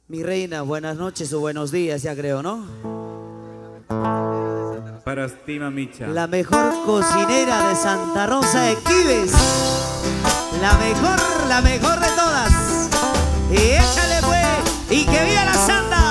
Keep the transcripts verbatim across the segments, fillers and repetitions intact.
Mi reina, buenas noches o buenos días, ya creo, ¿no? Para ti, mamicha. La mejor cocinera de Santa Rosa de Quibes. La mejor, la mejor de todas. Y échale pues, y que viva la santa.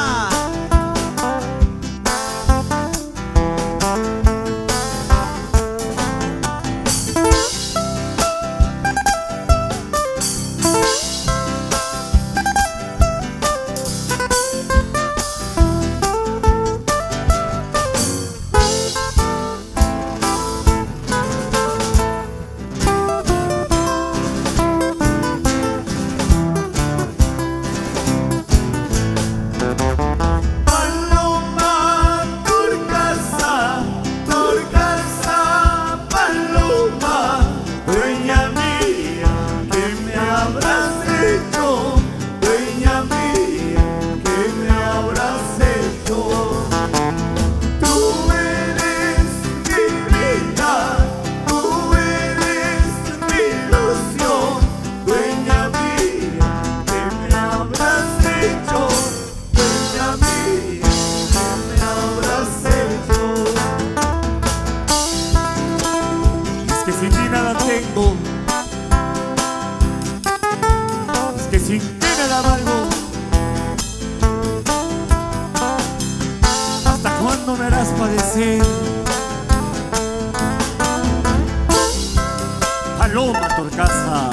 Paloma Torcaza.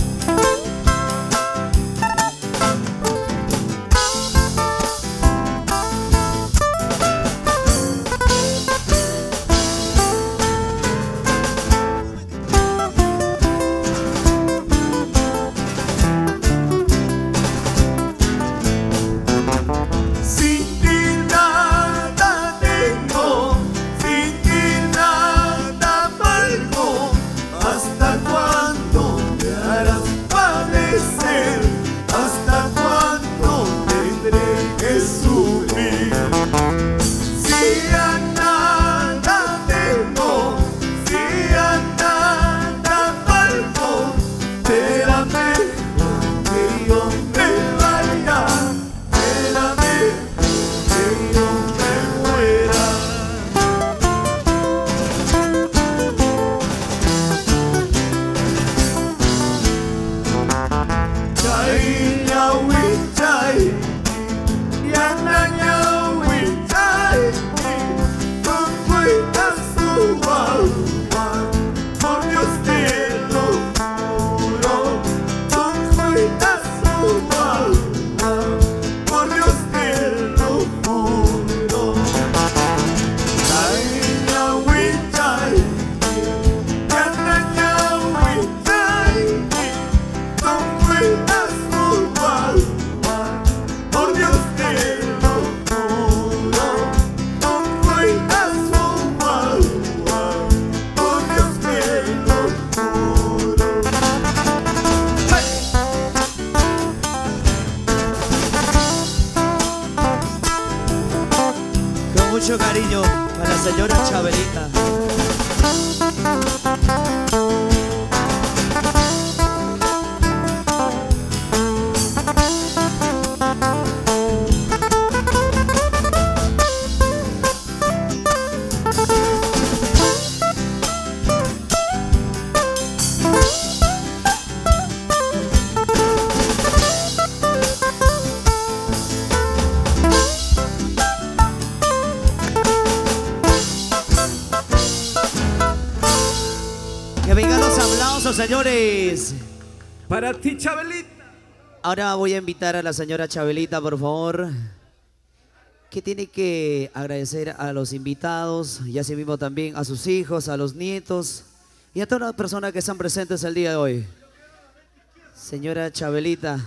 Mucho cariño para la señora Chabelita. Que vengan los aplausos, señores. Para ti, Chabelita. Ahora voy a invitar a la señora Chabelita, por favor, que tiene que agradecer a los invitados y así mismo también a sus hijos, a los nietos y a todas las personas que están presentes el día de hoy. Señora Chabelita,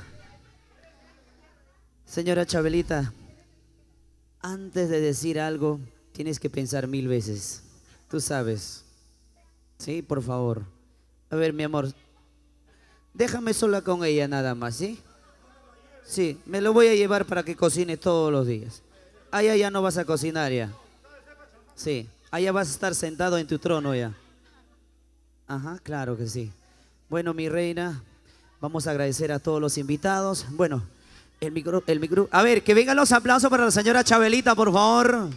señora Chabelita, antes de decir algo, tienes que pensar mil veces. Tú sabes. Sí, por favor. A ver, mi amor, déjame sola con ella nada más, ¿sí? Sí, me lo voy a llevar para que cocine todos los días. Allá ya no vas a cocinar ya. Sí, allá vas a estar sentado en tu trono ya. Ajá, claro que sí. Bueno, mi reina, vamos a agradecer a todos los invitados. Bueno, El micro, el micro. A ver, que vengan los aplausos para la señora Chabelita, por favor. Un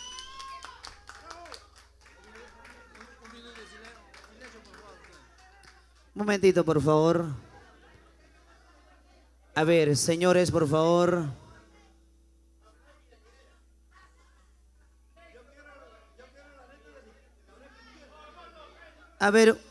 momentito, por favor. A ver, señores, por favor. A ver,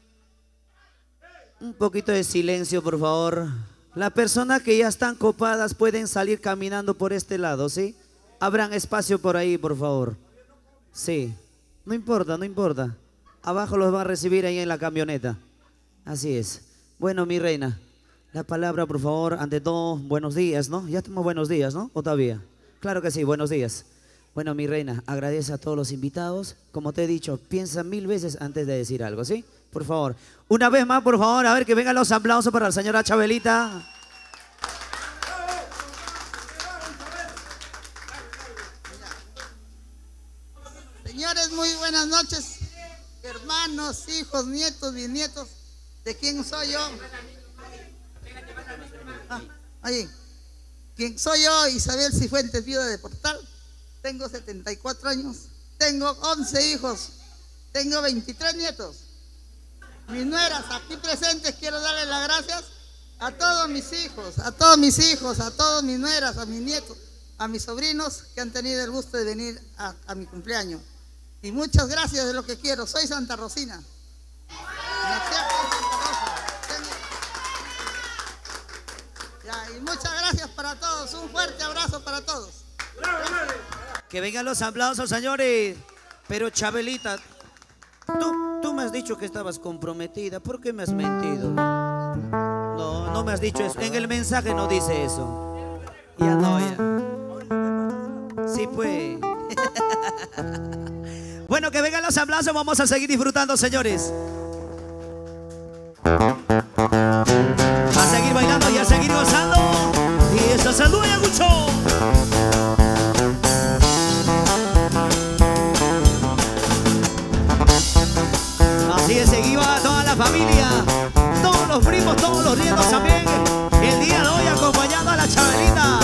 un poquito de silencio, por favor. Las personas que ya están copadas pueden salir caminando por este lado, ¿sí? Abran espacio por ahí, por favor. Sí, no importa, no importa. Abajo los van a recibir ahí en la camioneta. Así es. Bueno, mi reina, la palabra, por favor. Ante todo, buenos días, ¿no? Ya estamos buenos días, ¿no? ¿O todavía? Claro que sí, buenos días. Bueno, mi reina, agradece a todos los invitados. Como te he dicho, piensa mil veces antes de decir algo, ¿sí? Por favor. Una vez más, por favor, a ver que vengan los aplausos para la señora Chabelita. Señores, muy buenas noches. Hermanos, hijos, nietos, bisnietos. ¿De quién soy yo? Ah, ahí. ¿Quién soy yo? Isabel Cifuentes, viuda de Portal. Tengo setenta y cuatro años. Tengo once hijos. Tengo veintitrés nietos. Mis nueras aquí presentes, quiero darle las gracias a todos mis hijos, a todos mis hijos, a todos mis nueras, a mis nietos, a mis sobrinos que han tenido el gusto de venir a, a mi cumpleaños. Y muchas gracias de lo que quiero. Soy Santa Rosina. Ya, y muchas gracias para todos. Un fuerte abrazo para todos. Que vengan los aplausos, señores. Pero Chabelita, tú, tú me has dicho que estabas comprometida. ¿Por qué me has mentido? No, no me has dicho eso. En el mensaje no dice eso. Ya no, ya. Sí, pues. Bueno, que vengan los aplausos. Vamos a seguir disfrutando, señores. A seguir bailando y a seguir gozando. Y eso se duele mucho. Así es, seguida toda la familia, todos los primos, todos los nietos también. El día de hoy acompañando a la Chabelita.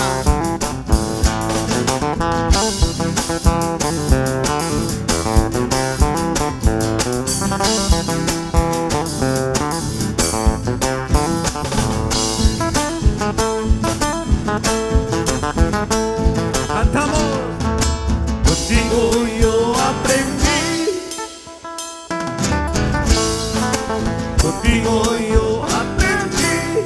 Cantamos. Contigo yo aprendí. Contigo yo aprendí.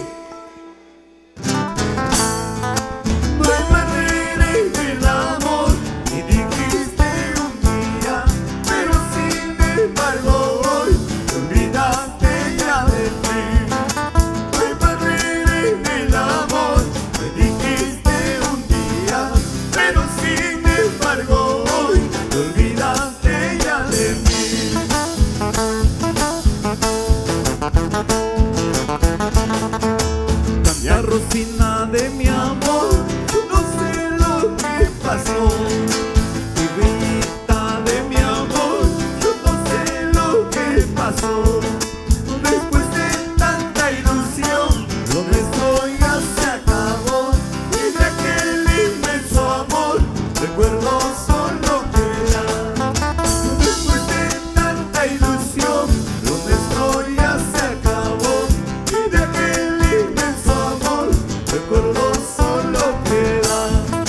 No hay barrera en el amor. Y dijiste un día, pero sin embargo hoy te olvidaste ya de mí. No hay barrera en el amor. Me dijiste un día, pero sin embargo hoy te olvidaste ya de mí. Cambia Rosina de mi amor, no sé lo que pasó. Mi bellita de mi amor, yo no sé lo que pasó. Después de tanta ilusión, lo nuestro ya se acabó. Y de aquel inmenso amor, recuerdo solo queda. Después de tanta ilusión, lo nuestro ya se acabó. Y de aquel inmenso amor, recuerdo solo queda.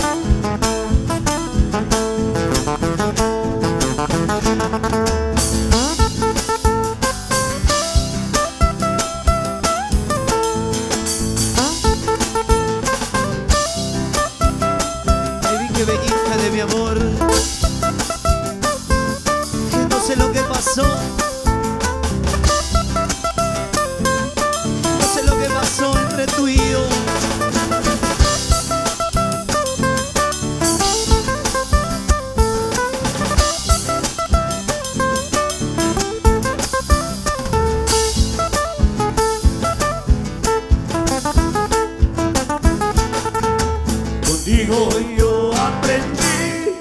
Me vi que bellita de mi amor. No sé lo que pasó. No sé lo que pasó entre tú y yo. Contigo yo aprendí.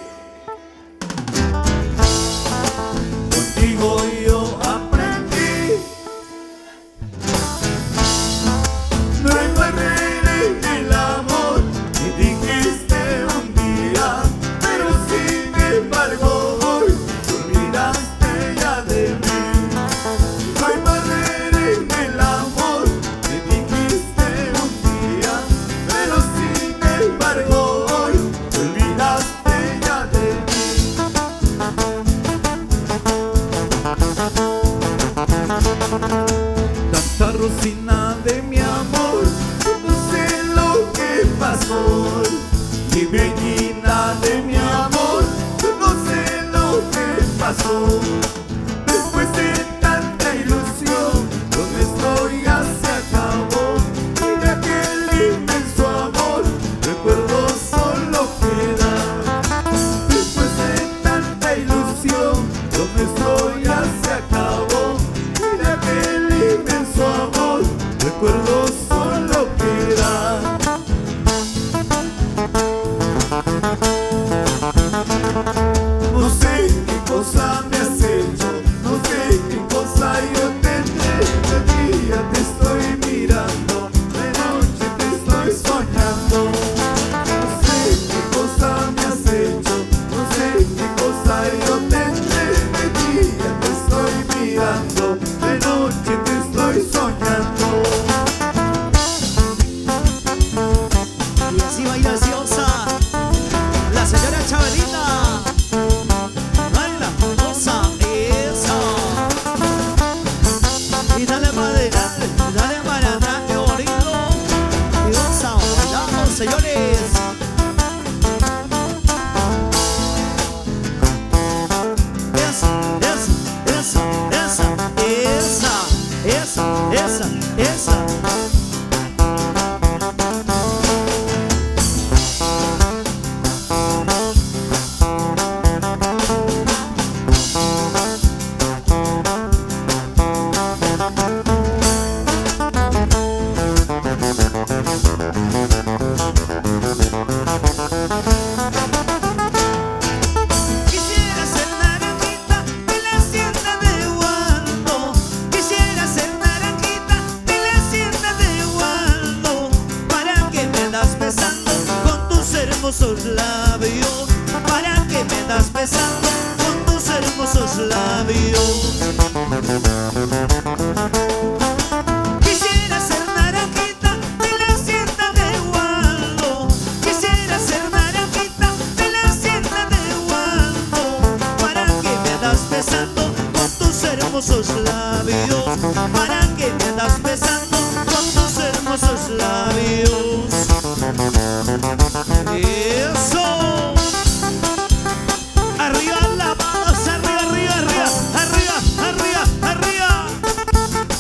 Contigo yo aprendí. No hay barrera en el amor. sol. Dime, niña de mi amor, yo no sé lo que pasó. Después de tanta ilusión, lo nuestro ya se acabó. Y de aquel inmenso amor, recuerdo solo queda. Después de tanta ilusión, lo nuestro ya se acabó. Y de aquel inmenso amor, recuerdo solo queda. No sé qué cosa me has hecho, no sé qué cosa yo tendré. De día te estoy mirando, de noche te estoy soñando. No sé qué cosa me has hecho, no sé qué cosa yo tendré. De día te estoy mirando, de noche te estoy soñando. Y así va graciosa la señora Chabelita. Baila, goza, eso. Y dale para adelante, dale para atrás, qué bonito. Y goza, bailando, señores. Esa, esa, esa, esa, esa, esa, esa, esa. Quisiera ser naranjita de la hacienda de Waldo. Quisiera ser naranjita de la hacienda de Waldo. Para que me das besando con tus hermosos labios. Para que me das besando con tus hermosos labios. Quisiera ser naranjita de la hacienda de Waldo. Quisiera ser naranjita de la hacienda de Waldo. Para que me das besando con tus hermosos labios. Para que me das besando con tus hermosos labios. Eso. Arriba la mano, arriba, arriba, arriba, arriba, arriba, arriba.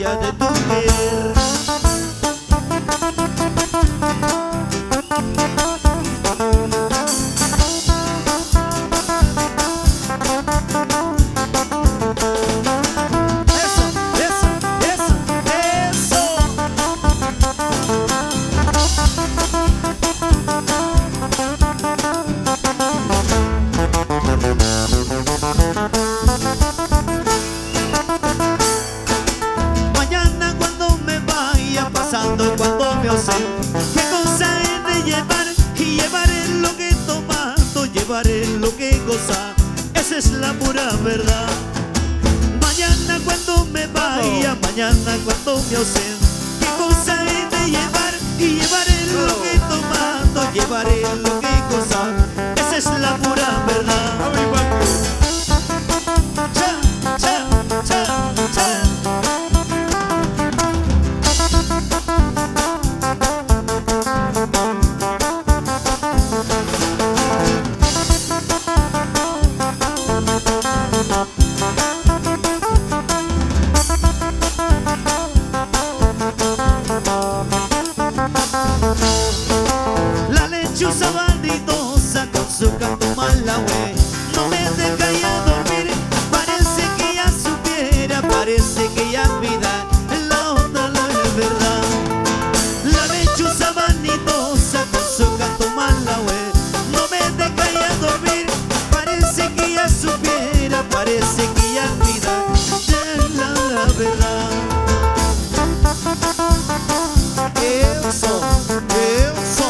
huella de tu querer. Eso, eso, eso, eso. Mañana cuando me vaya pasando, cuando me ausente, qué cosa he de llevar, y llevaré lo que he tomado, llevaré lo que he gozado, esa es la pura verdad. Mañana cuando me vaya, mañana cuando me ausente, qué cosa he de llevar, y llevaré lo que he tomado, llevaré lo que he gozado, esa es la pura verdad. Cha, cha, cha, cha. La lechuza bandidosa con su canto malahue no me deja ya dormir, parece que ya supiera, parece que ya vida la onda no es verdad. La lechuza bandidosa con su canto malahue no me deja ya dormir, parece que ya supiera, parece que ya vida la, la verdad. Eso, eso.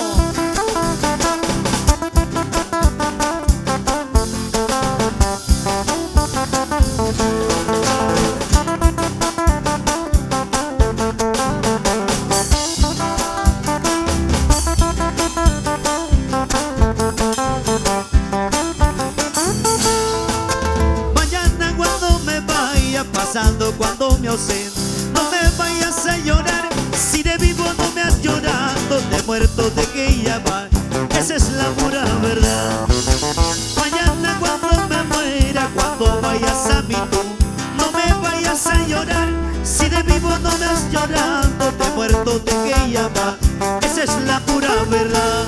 Mañana cuando me vaya pasando, cuando me ausente, no me vayas a llorar. Si de vivo no me has llorado, de muerto de que ya va, esa es la pura verdad. Mañana cuando me muera, cuando vayas a mi tumba, no me vayas a llorar. Si de vivo no me has llorado, de muerto de que ya va, esa es la pura verdad.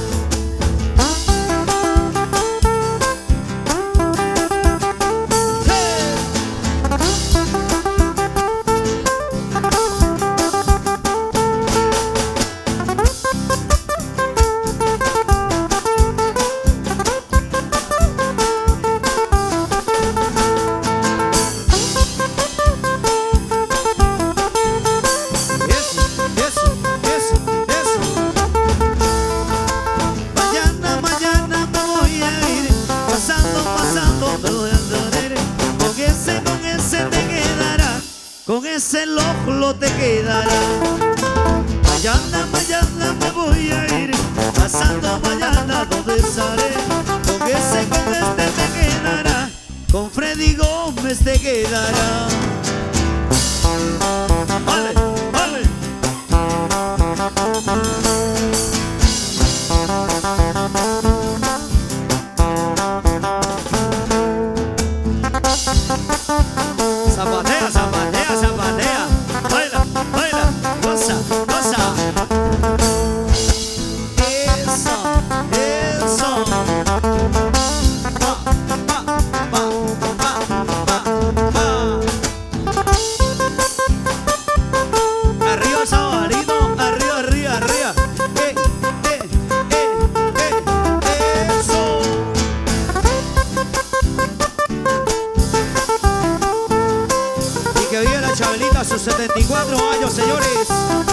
Con ese lojlo te quedará. Mañana, mañana me voy a ir, pasando mañana donde estaré. Con ese, con este te quedará, con Freddy Gómez te quedará. Vale, vale. Zapatea, zapatea, zapatea. Baila, baila, goza, goza. Eso, eso. Pa, pa, pa, pa, pa, pa. Arriba el sabarino, arriba, arriba, arriba. Eh, eh, eh, eh, eso. Y que vive la Chabelita a sus setenta y cuatro años, señores.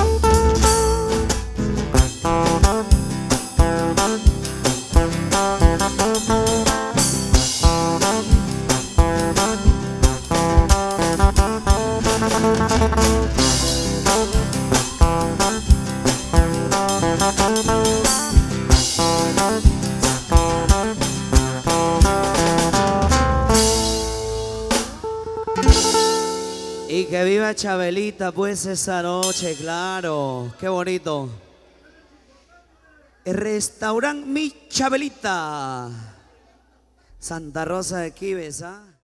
Y que viva Chabelita pues esa noche, claro, qué bonito. El restaurante Mi Chabelita, Santa Rosa de Quibes, ¿ah?